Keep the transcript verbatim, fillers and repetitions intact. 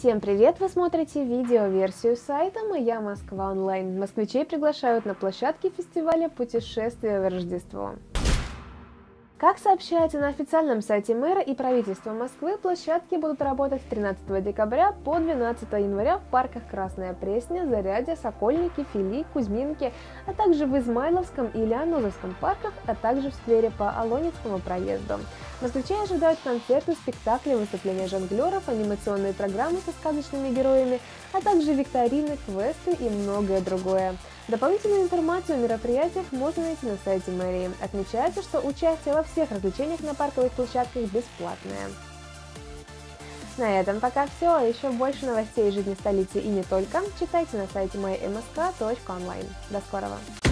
Всем привет! Вы смотрите видео-версию сайта «Моя Москва онлайн». Москвичей приглашают на площадки фестиваля «Путешествие в Рождество». Как сообщается на официальном сайте мэра и правительства Москвы, площадки будут работать с тринадцатого декабря по двенадцатое января в парках Красная Пресня, Зарядье, Сокольники, Фили, Кузьминки, а также в Измайловском и Лианозовском парках, а также в сквере по Алонецкому проезду. Москвичей ожидают концерты, спектакли, выступления жонглеров, анимационные программы со сказочными героями, а также викторины, квесты и многое другое. Дополнительную информацию о мероприятиях можно найти на сайте мэрии. Отмечается, что участие во всех развлечениях на парковых площадках бесплатное. На этом пока все. Еще больше новостей из жизни столицы и не только читайте на сайте моя эм эс ка точка онлайн. До скорого!